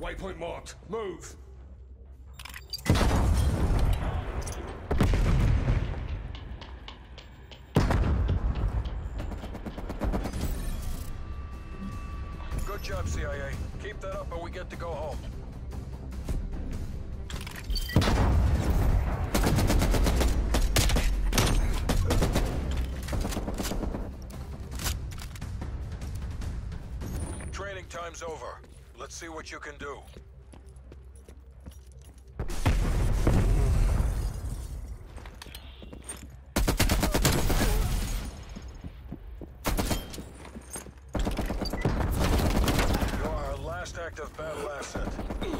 Waypoint marked. Move! Good job, CIA. Keep that up and we get to go home. Training time's over. Let's see what you can do. You're our last active battle asset.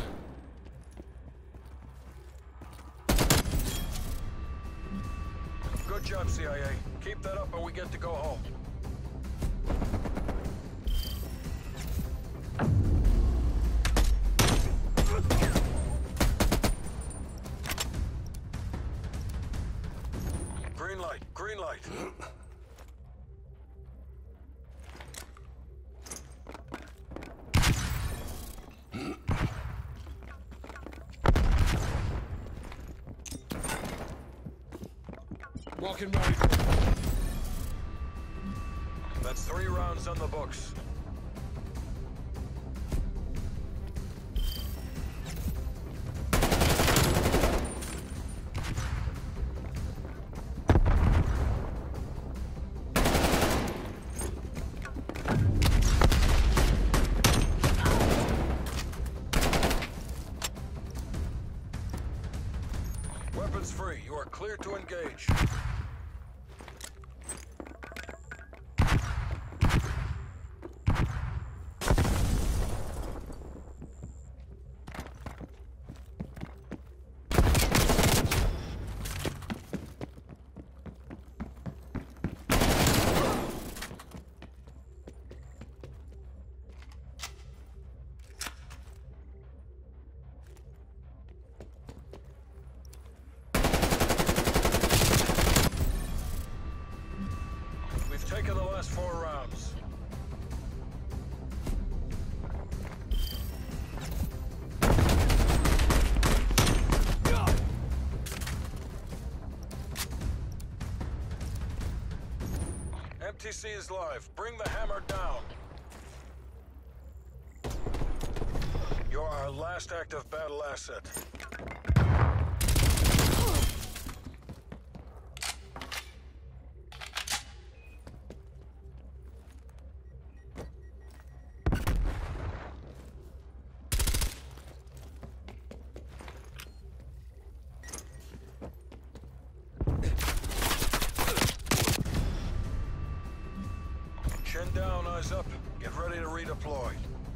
Good job, CIA. Keep that up and we get to go home. Green light, green light. Walking rally. That's 3 rounds on the books. Weapons free. You are clear to engage. We've taken the last 4 rounds. MTC is live. Bring the hammer down. You're our last active battle asset. Chin down, eyes up. Get ready to redeploy.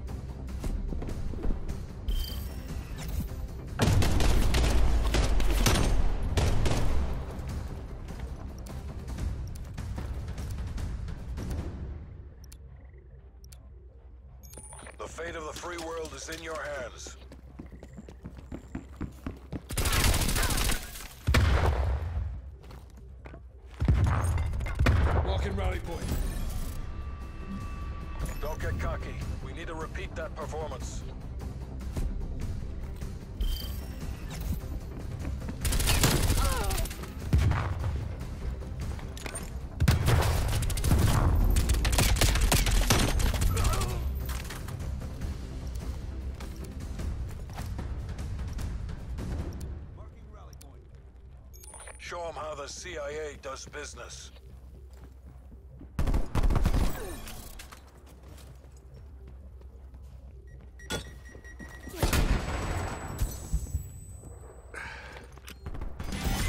The fate of the free world is in your hands. Walking rally point. Don't get cocky. We need to repeat that performance. Show them how the CIA does business.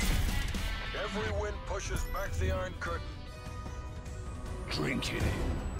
Every win pushes back the Iron Curtain. Drink it in.